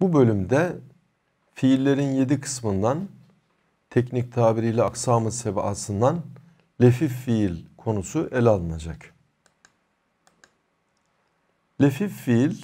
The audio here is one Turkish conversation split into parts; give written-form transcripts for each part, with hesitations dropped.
Bu bölümde fiillerin 7 kısmından, teknik tabiriyle aksam-ı sebasından lefif fiil konusu ele alınacak. Lefif fiil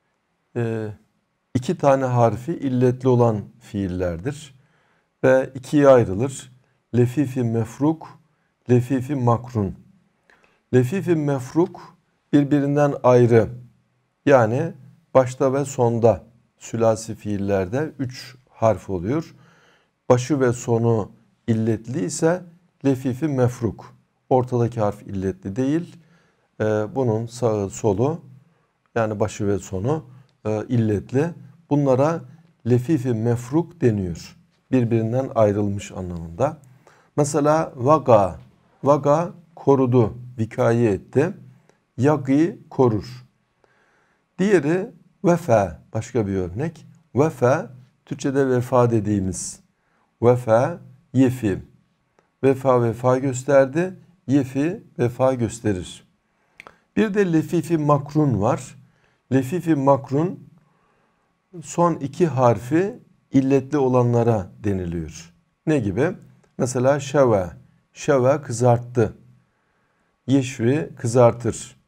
iki tane harfi illetli olan fiillerdir ve ikiye ayrılır. Lefifi mefruk, lefifi makrun. Lefifi mefruk birbirinden ayrı, yani başta ve sonda sülasi fiillerde 3 harf oluyor. Başı ve sonu illetli ise lefifi mefruk. Ortadaki harf illetli değil. Bunun sağı solu, yani başı ve sonu illetli. Bunlara lefifi mefruk deniyor. Birbirinden ayrılmış anlamında. Mesela vaga. Vaga korudu, vikaye etti. Yagi korur. Diğeri vefa, başka bir örnek. Vefa, Türkçe'de vefa dediğimiz. Vefa, yefi. Vefa vefa gösterdi. Yefi vefa gösterir. Bir de lefifi makrun var. Lefifi makrun son iki harfi illetli olanlara deniliyor. Ne gibi? Mesela şeve. Şeve kızarttı. Yeşvi kızartır.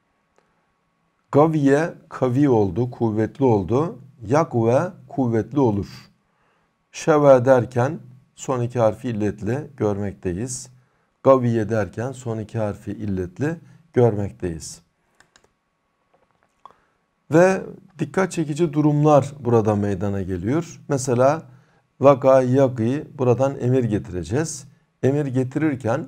Gaviye kavi oldu, kuvvetli oldu. Yakve kuvvetli olur. Şeve derken son iki harfi illetli görmekteyiz. Gaviye derken son iki harfi illetli görmekteyiz. Ve dikkat çekici durumlar burada meydana geliyor. Mesela vaka yagi, buradan emir getireceğiz. Emir getirirken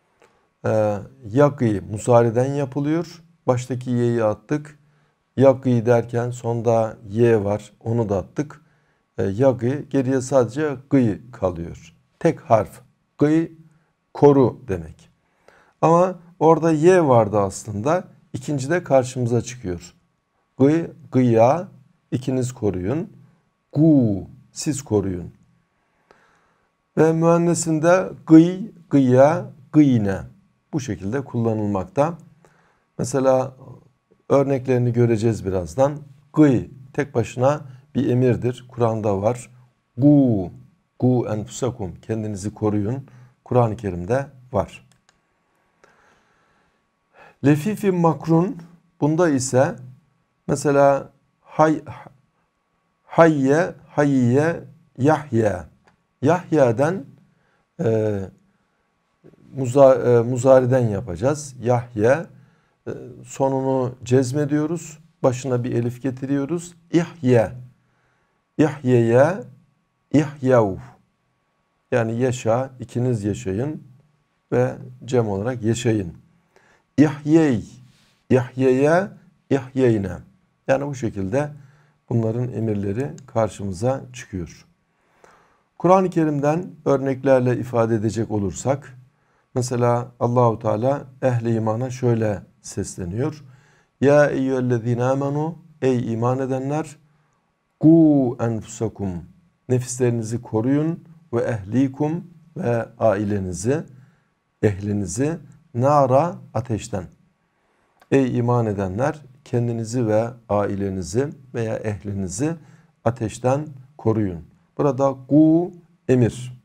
yagi muzariden yapılıyor. Baştaki y'yi attık. Yagi derken sonda y var. Onu da attık. Yagi, geriye sadece gı kalıyor. Tek harf. Gı koru demek. Ama orada y vardı aslında. İkinci de karşımıza çıkıyor. Gı, gıya, ikiniz koruyun. Gu, siz koruyun. Ve müennesinde gıy, gıya, gıyne bu şekilde kullanılmakta. Mesela örneklerini göreceğiz birazdan. Gıy tek başına bir emirdir. Kur'an'da var. Gu, gu enfusakum, kendinizi koruyun. Kur'an-ı Kerim'de var. Lefifi makrun, bunda ise mesela hayye, hayye, yahya. Yahya'dan muzariden yapacağız. Yahya, sonunu cezmediyoruz. Başına bir elif getiriyoruz. İhye. İhye'ye, ihyav. Yani yaşa, ikiniz yaşayın ve cem olarak yaşayın. İhyey, ihyeye, ihyeyne. Yani bu şekilde bunların emirleri karşımıza çıkıyor. Kur'an-ı Kerim'den örneklerle ifade edecek olursak, mesela Allahu Teala ehli imana şöyle sesleniyor. Ya eyyühellezine amenu, ey iman edenler, ku enfusakum, nefislerinizi koruyun ve ehlikum, ve ailenizi, ehlinizi nara, ateşten. Ey iman edenler, kendinizi ve ailenizi veya ehlinizi ateşten koruyun. Burada ku emir.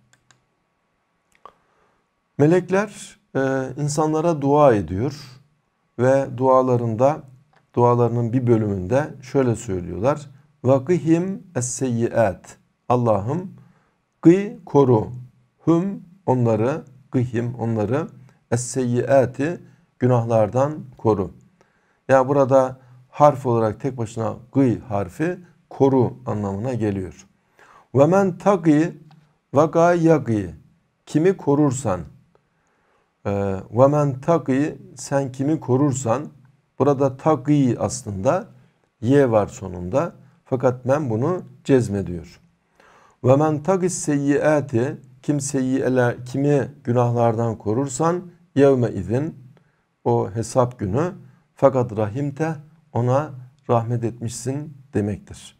Melekler insanlara dua ediyor ve dualarının bir bölümünde şöyle söylüyorlar. Vakihim es-seyyiat. Allah'ım gı koru. Hüm onları, gıhim onları, es-seyyiati günahlardan koru. Yani burada harf olarak tek başına gı harfi koru anlamına geliyor. Ve men taqi vaka yaqi, kimi korursan, ve men taqi, sen kimi korursan, burada taqi aslında y var sonunda, fakat men bunu cezmediyor. Ve men taqis seyyiati, kimi günahlardan korursan, yevme izin, o hesap günü, fakat rahimte, ona rahmet etmişsin demektir.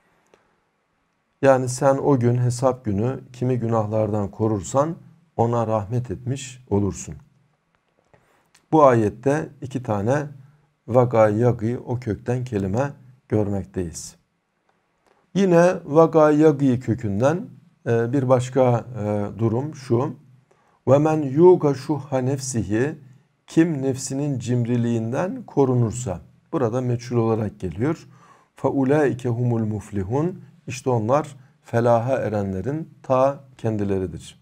Yani sen o gün, hesap günü kimi günahlardan korursan ona rahmet etmiş olursun. Bu ayette iki tane vaka yagi, o kökten kelime görmekteyiz. Yine vaga yagi kökünden bir başka durum şu. Ve men yuga şuhha nefsihi, kim nefsinin cimriliğinden korunursa. Burada meçhul olarak geliyor. Fe ulaike humul muflihun. İşte onlar felaha erenlerin ta kendileridir.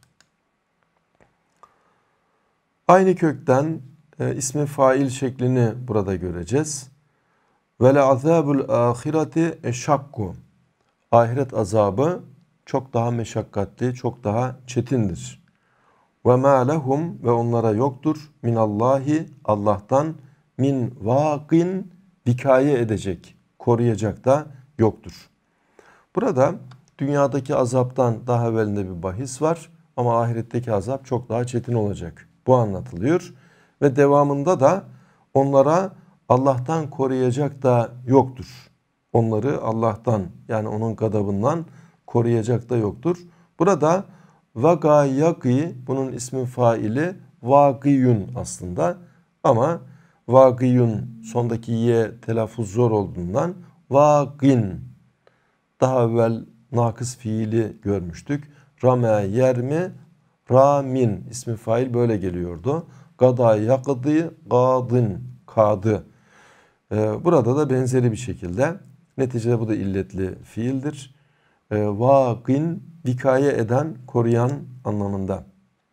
Aynı kökten ismi fail şeklini burada göreceğiz. Ve le azabul ahireti eşakku. Ahiret azabı çok daha meşakkatli, çok daha çetindir. Ve ma lehum, ve onlara yoktur minallahi, Allah'tan, min vaqin, vikaye edecek, koruyacak da yoktur. Burada dünyadaki azaptan daha evvelinde bir bahis var ama ahiretteki azap çok daha çetin olacak. Bu anlatılıyor ve devamında da onlara Allah'tan koruyacak da yoktur. Onları Allah'tan, yani onun gadabından koruyacak da yoktur. Burada vaga yaki, bunun ismi faili vagiyun aslında, ama vagiyun sondaki ye telaffuz zor olduğundan vagin, daha evvel nakıs fiili görmüştük. Rame yermi ramin, ismi fail böyle geliyordu. Gada yakdı gadın, kadı. Burada da benzeri bir şekilde, neticede bu da illetli fiildir. Vâgin, vikaye eden, koruyan anlamında.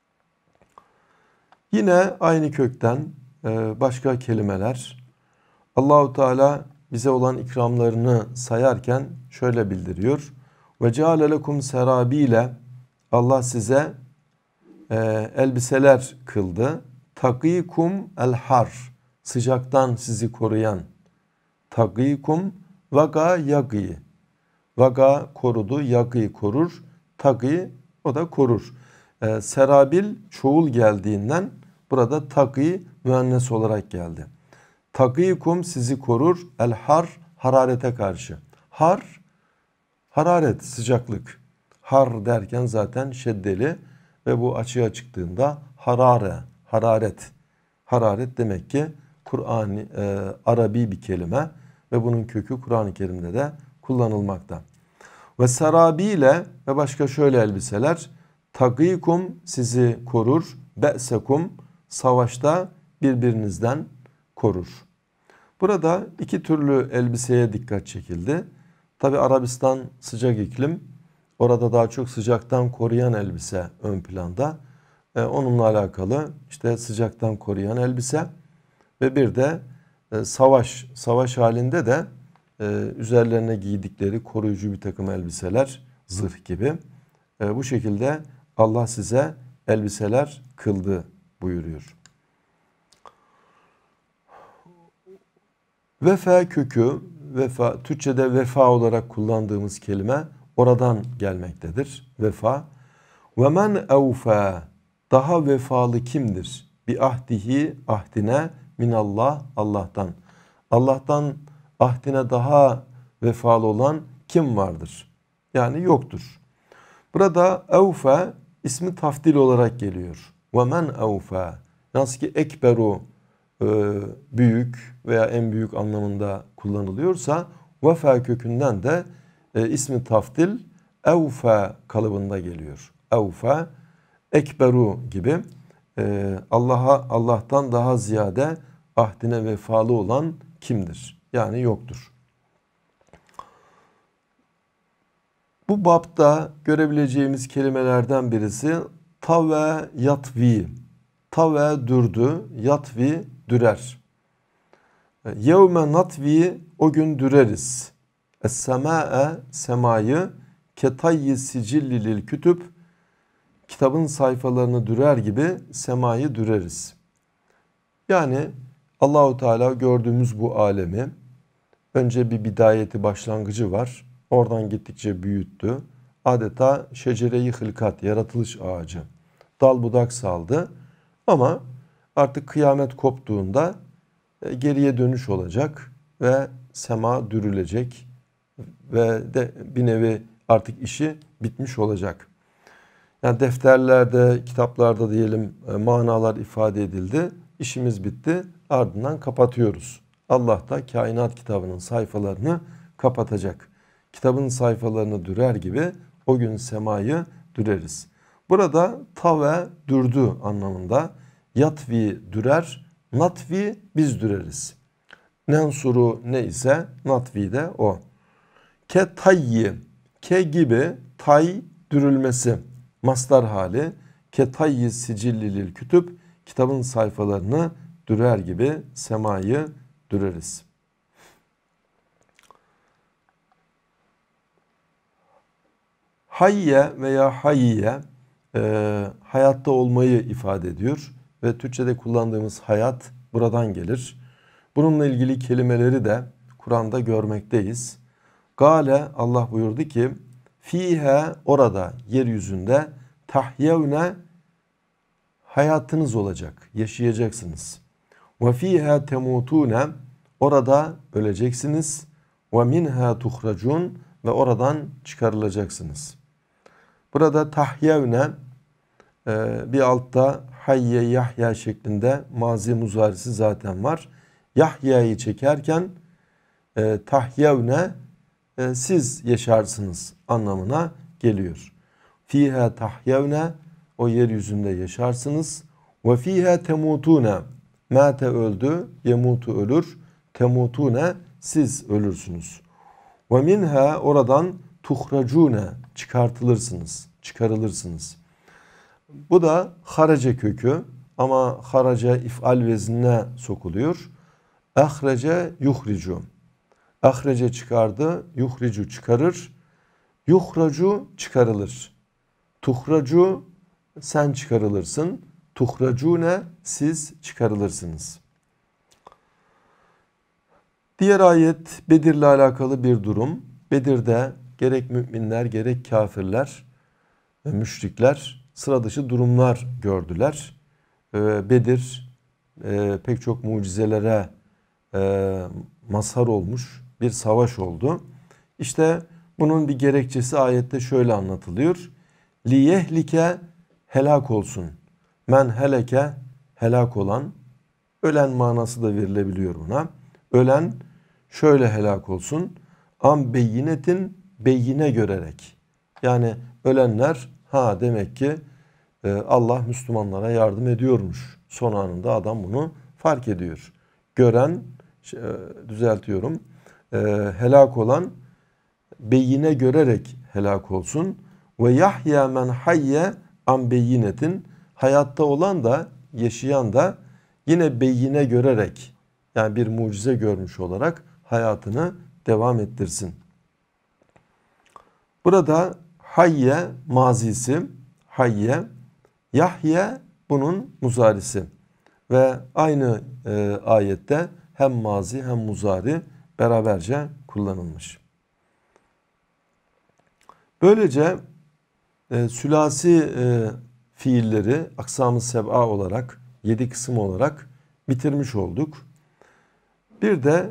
Yine aynı kökten başka kelimeler. Allahu Teala bize olan ikramlarını sayarken şöyle bildiriyor. Ve ceale lekum serabile, Allah size elbiseler kıldı. Takikum el har, sıcaktan sizi koruyan. Takikum vaga yagi. Vaga korudu, yagi korur. Taki, o da korur. Serabil çoğul geldiğinden burada taki müennes olarak geldi. Takikum, sizi korur. El har, hararete karşı. Har, hararet, sıcaklık. Har derken zaten şeddeli ve bu açığa çıktığında harare, hararet. Hararet demek ki Kur'an, Arabi bir kelime ve bunun kökü Kur'an-ı Kerim'de de kullanılmakta. Ve sarabiyle, ve başka şöyle elbiseler. Tagikum, sizi korur. Be'sekum, savaşta birbirinizden korur. Burada iki türlü elbiseye dikkat çekildi. Tabi Arabistan sıcak iklim. Orada daha çok sıcaktan koruyan elbise ön planda. Onunla alakalı işte sıcaktan koruyan elbise ve bir de savaş halinde de üzerlerine giydikleri koruyucu bir takım elbiseler, zırh gibi. Bu şekilde Allah size elbiseler kıldı buyuruyor. Vefa kökü, vefa, Türkçe'de vefa olarak kullandığımız kelime oradan gelmektedir. Vefa. Ve men evfa, daha vefalı kimdir? Bi ahdihi, ahdine, minallah, Allah'tan. Allah'tan ahdine daha vefalı olan kim vardır? Yani yoktur. Burada evfa ismi tafdil olarak geliyor. Ve men evfa. Nasıl ki ekberu büyük veya en büyük anlamında kullanılıyorsa, vefa kökünden de ismi tafdil evfa kalıbında geliyor. Evfa, ekberu gibi Allah'tan daha ziyade ahdine vefalı olan kimdir? Yani yoktur. Bu bapta görebileceğimiz kelimelerden birisi tave yatvi. Tave dürdü, yatvi dürer. Yevme natvi, o gün düreriz. Es-semâe, semayı, ketayyi sicilli lil kütüb, kitabın sayfalarını dürer gibi semayı düreriz. Yani Allahu Teala gördüğümüz bu alemi önce bir bidayeti, başlangıcı var. Oradan gittikçe büyüttü. Adeta şecere-i hılkat, yaratılış ağacı. Dal budak saldı. Ama artık kıyamet koptuğunda geriye dönüş olacak ve sema dürülecek ve de bir nevi artık işi bitmiş olacak. Yani defterlerde, kitaplarda diyelim manalar ifade edildi. İşimiz bitti. Ardından kapatıyoruz. Allah da kainat kitabının sayfalarını kapatacak. kitabın sayfalarını dürer gibi o gün semayı düreriz. Burada tave dürdü anlamında. Yatvi dürer, natvi biz düreriz. Nensuru ne ise natvi de o. Ke tayyi, ke gibi, tay dürülmesi mastar hali. Ke tayyi sicillilil kütüb, kitabın sayfalarını dürer gibi semayı düreriz. Hayye veya hayye hayatta olmayı ifade ediyor ve Türkçe'de kullandığımız hayat buradan gelir. Bununla ilgili kelimeleri de Kur'an'da görmekteyiz. Gale Allah buyurdu ki fihe orada yeryüzünde tahyevne hayatınız olacak, yaşayacaksınız. Ve fiha temutune orada öleceksiniz. Ve minha tuhracun ve oradan çıkarılacaksınız. Burada tahyevne bir altta hayye yahya şeklinde mazi muzarisi zaten var. Yahya'yı çekerken tahyevne siz yaşarsınız anlamına geliyor. Fiha tahyevne o yeryüzünde yaşarsınız. Ve fiha temutune mate öldü, yemutu ölür, temutune siz ölürsünüz. Ve minha oradan tuhracune çıkartılırsınız, çıkarılırsınız. Bu da harace kökü ama harace if'al veznine sokuluyor. Ahrece yuhricu. Ahrece çıkardı, yuhricu çıkarır. Yuhracu çıkarılır. Tuhracu sen çıkarılırsın. Tuhracune siz çıkarılırsınız. Diğer ayet Bedir'le alakalı bir durum. Bedir'de gerek müminler gerek kafirler ve müşrikler sıra dışı durumlar gördüler. Bedir pek çok mucizelere mazhar olmuş bir savaş oldu. İşte bunun bir gerekçesi ayette şöyle anlatılıyor. Liyehlike helak olsun. Men heleke helak olan, ölen manası da verilebiliyor buna. Ölen şöyle helak olsun. Am beyinetin beyine görerek. Yani ölenler demek ki Allah Müslümanlara yardım ediyormuş. Son anında adam bunu fark ediyor. Gören, düzeltiyorum, helak olan beyine görerek helak olsun. Ve yahya men hayye an beyinetin hayatta olan da yaşayan da yine beyine görerek yani bir mucize görmüş olarak hayatını devam ettirsin. Burada hayye mazisi, hayye, yahye bunun muzarisi ve aynı ayette hem mazi hem muzari beraberce kullanılmış. Böylece sülasi fiilleri aksam-ı seb'a olarak 7 kısım olarak bitirmiş olduk. Bir de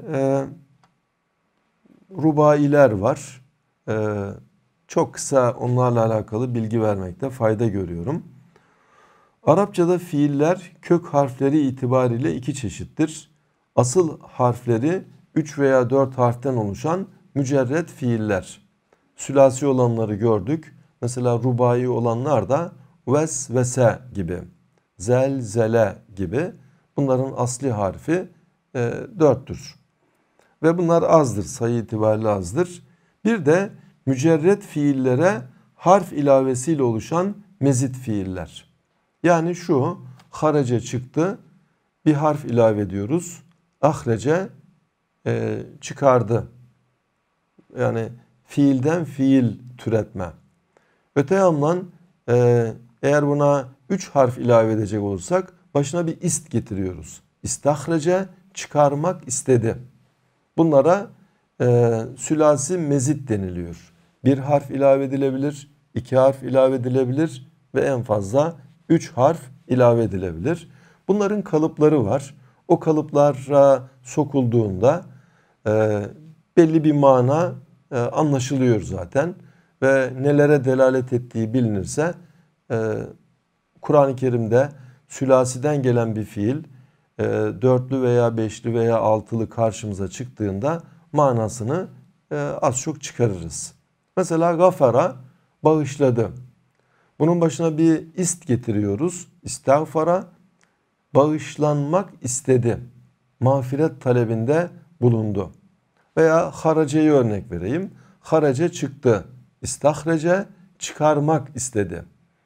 rubailer var. Çok kısa onlarla alakalı bilgi vermekte fayda görüyorum. Arapçada fiiller kök harfleri itibariyle 2 çeşittir. Asıl harfleri 3 veya 4 harften oluşan mücerred fiiller. Sülasi olanları gördük. Mesela rubai olanlar da vesvese gibi, zelzele gibi. Bunların asli harfi 4'tür. Ve bunlar azdır, sayı itibariyle azdır. Bir de mücerred fiillere harf ilavesiyle oluşan mezit fiiller. Yani şu, harace çıktı, bir harf ilave ediyoruz. Ahrece çıkardı. Yani fiilden fiil türetme. Öte yandan eğer buna 3 harf ilave edecek olursak başına bir ist getiriyoruz. İstahrece çıkarmak istedi. Bunlara sülasi mezit deniliyor. Bir harf ilave edilebilir, 2 harf ilave edilebilir ve en fazla 3 harf ilave edilebilir. Bunların kalıpları var. O kalıplara sokulduğunda belli bir mana anlaşılıyor zaten. Ve nelere delalet ettiği bilinirse Kur'an-ı Kerim'de sülasiden gelen bir fiil 4'lü veya 5'li veya 6'lı karşımıza çıktığında manasını az çok çıkarırız. Mesela gafara bağışladı. Bunun başına bir ist getiriyoruz. İstağfara bağışlanmak istedi. Mağfiret talebinde bulundu. Veya haraceyi örnek vereyim. Harace çıktı. İstahrece çıkarmak istedi.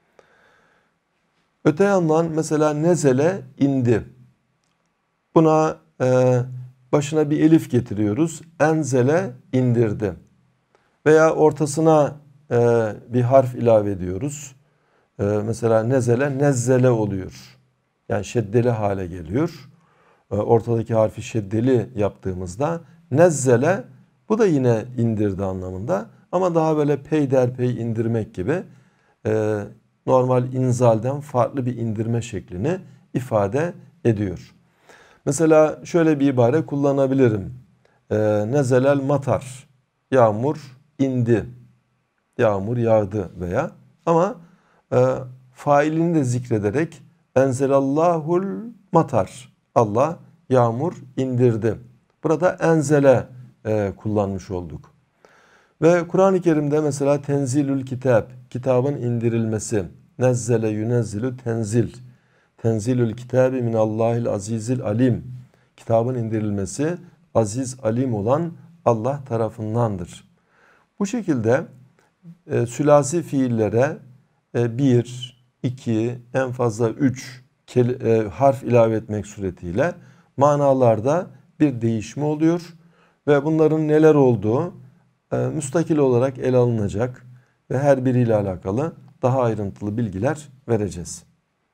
Öte yandan mesela nezele indi. Buna başına bir elif getiriyoruz. Enzele indirdi. Veya ortasına bir harf ilave ediyoruz. Mesela nezele nezzele oluyor. Yani şeddeli hale geliyor. Ortadaki harfi şeddeli yaptığımızda nezzele, bu da yine indirdi anlamında. Ama daha böyle peyderpey indirmek gibi normal inzalden farklı bir indirme şeklini ifade ediyor. Mesela şöyle bir ibare kullanabilirim. Nezelel matar. Yağmur indi. Yağmur yağdı veya. Ama failini de zikrederek enzelallahul matar. Allah yağmur indirdi. Burada enzele kullanmış olduk. Ve Kur'an-ı Kerim'de mesela tenzilül kitab, kitabın indirilmesi. Nezzele yunezzilü tenzil. Tenzilül kitabi minallahil azizil alim. Kitabın indirilmesi aziz alim olan Allah tarafındandır. Bu şekilde sülasi fiillere bir, iki, en fazla üç harf ilave etmek suretiyle manalarda bir değişme oluyor. Ve bunların neler olduğu müstakil olarak ele alınacak ve her biriyle alakalı daha ayrıntılı bilgiler vereceğiz.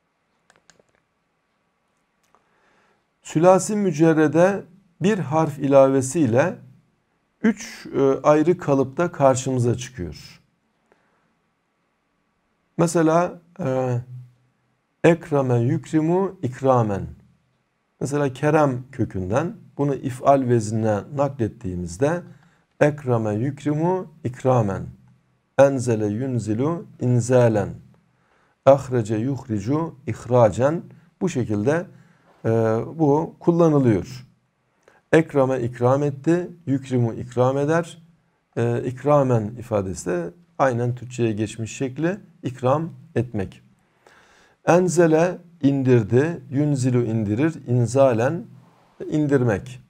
Sülasi mücerrede bir harf ilavesiyle 3 ayrı kalıpta karşımıza çıkıyor. Mesela ekrame yukrimu ikramen. Mesela kerem kökünden bunu if'al veznine naklettiğimizde ekrame yukrimu ikramen. Enzele yunzilu inzalen. Ahrece yuhricu ihracen. Bu şekilde bu kullanılıyor. Ekrame ikram etti, yukrimu ikram eder. İkramen ifadesi de aynen Türkçe'ye geçmiş şekli ikram etmek. Enzele indirdi, yunzilu indirir, inzalen indirmek.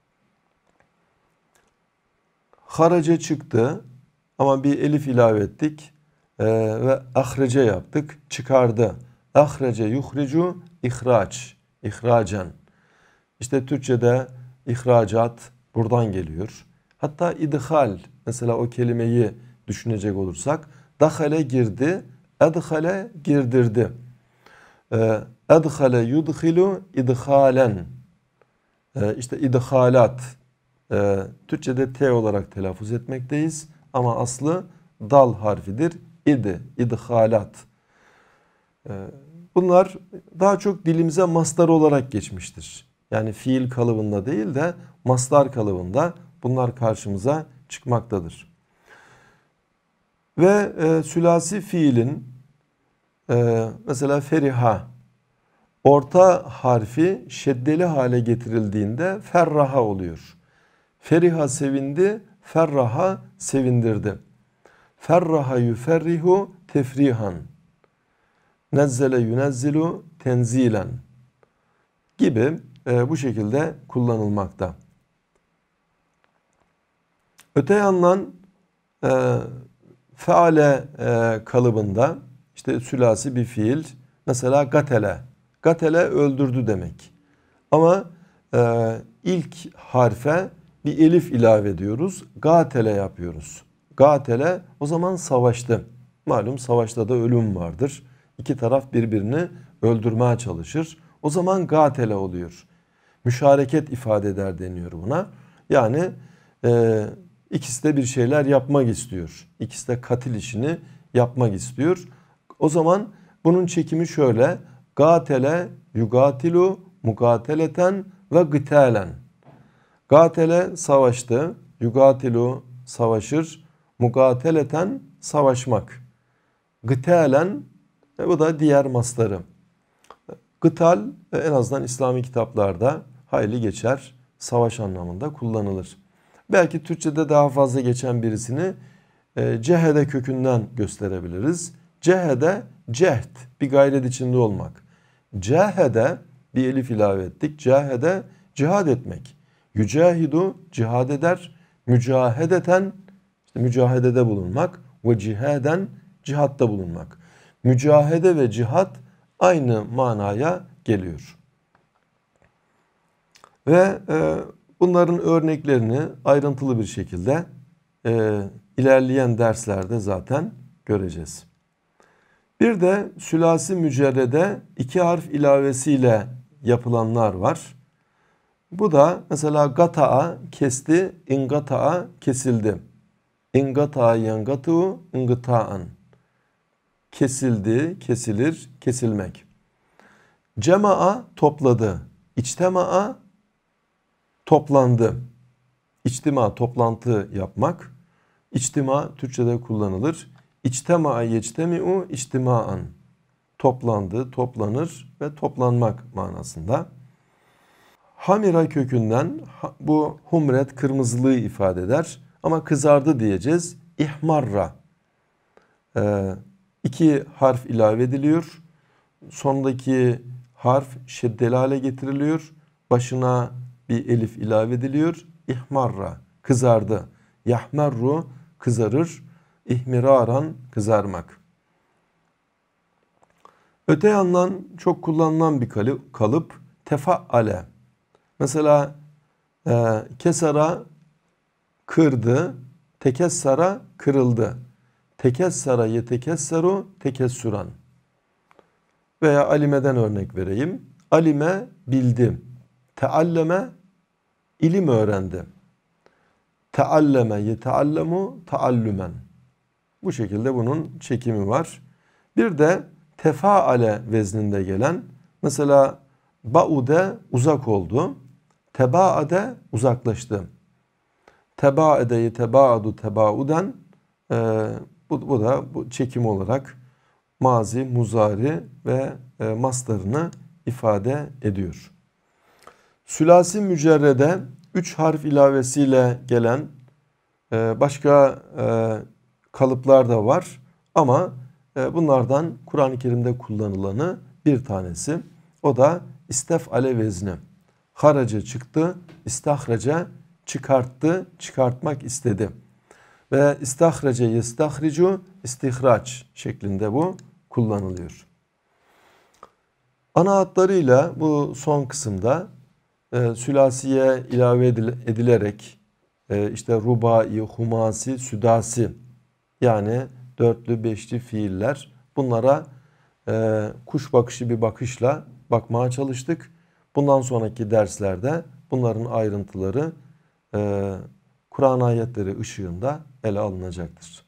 Harace çıktı ama bir elif ilave ettik ve ahrece yaptık, çıkardı. Ahrece yuhricu ihraç, ihracen. İşte Türkçe'de ihracat buradan geliyor. Hatta idhal, mesela o kelimeyi düşünecek olursak, dahale girdi, edhale girdirdi. Edhale yudhilu idhalen. İşte idhalat. Türkçe'de T olarak telaffuz etmekteyiz. Ama aslı dal harfidir. İdhalat. Bunlar daha çok dilimize mastar olarak geçmiştir. Yani fiil kalıbında değil de mastar kalıbında bunlar karşımıza çıkmaktadır. Ve sülasi fiilin mesela feriha orta harfi şeddeli hale getirildiğinde ferraha oluyor. Feriha sevindi, ferraha sevindirdi. Ferraha yuferrihu tefrihan. Nezzele yunezzilu tenzilen gibi bu şekilde kullanılmakta. Öte yandan feale kalıbında işte sülasi bir fiil, mesela gatele. Gatele öldürdü demek. Ama ilk harfe bir elif ilave ediyoruz. Gatele yapıyoruz. Gatele o zaman savaştı. Malum savaşta da ölüm vardır. İki taraf birbirini öldürmeye çalışır. O zaman gatele oluyor. Müşareket ifade eder deniyor buna. Yani ikisi de bir şeyler yapmak istiyor. İkisi de katil işini yapmak istiyor. O zaman bunun çekimi şöyle. Gatele yugatilu mugateleten ve gıtalen. Gatele savaştı. Yugatilu savaşır. Mugateleten savaşmak. Gıtalen bu da diğer mastarı. Gıtal en azından İslami kitaplarda hayli geçer. Savaş anlamında kullanılır. Belki Türkçe'de daha fazla geçen birisini cehede kökünden gösterebiliriz. Cehede, cehd, bir gayret içinde olmak. Cehede, bir elif ilave ettik. Cehede, cihad etmek. Yücahidu, cihad eder. Mücahedeten, işte mücahedede bulunmak. Ve cihaden, cihatta bulunmak. Mücahede ve cihat aynı manaya geliyor. Ve bunların örneklerini ayrıntılı bir şekilde ilerleyen derslerde zaten göreceğiz. Bir de sülasi mücerrede iki harf ilavesiyle yapılanlar var. Bu da mesela gata'a kesti, ingata'a kesildi. İngata'a yengatu, ingita'an. Kesildi, kesilir, kesilmek. Cema'a topladı. İçtema'a toplandı. İçtima toplantı yapmak. İçtima Türkçe'de kullanılır. İçtema'a yectemi'u içtima'an. Toplandı, toplanır ve toplanmak manasında. Hamira kökünden bu humret kırmızılığı ifade eder. Ama kızardı diyeceğiz. İhmarra. İki harf ilave ediliyor. Sondaki harf şeddeli hale getiriliyor. Başına bir elif ilave ediliyor. İhmarra, kızardı. Yahmerru, kızarır. İhmiraran, kızarmak. Öte yandan çok kullanılan bir kalıp tefaale. Mesela kesara kırdı, tekessara kırıldı. Tekessara yetekesseru tekessuran. Veya alimeden örnek vereyim. Alime bildi. Tealleme ilim öğrendi. Tealleme yeteallemu taallümen. Bu şekilde bunun çekimi var. Bir de tefaale vezninde gelen mesela baude uzak oldu. Tebaade uzaklaştı. Tebaade yetebaadu tebauden bu da bu çekim olarak mazi, muzari ve mastarını ifade ediyor. Sülasi mücerrede 3 harf ilavesiyle gelen başka kalıplar da var. Ama bunlardan Kur'an-ı Kerim'de kullanılanı bir tanesi. O da istef'ale vezni. Haraca çıktı, istahraca çıkarttı, çıkartmak istedi. Ve istahraca yestahricu istihraç şeklinde bu kullanılıyor. Ana hatlarıyla bu son kısımda sülasiye ilave edilerek işte rubai, humasi, südasi yani dörtlü, beşli fiiller bunlara kuş bakışı bir bakışla bakmaya çalıştık. Bundan sonraki derslerde bunların ayrıntıları Kur'an ayetleri ışığında ele alınacaktır.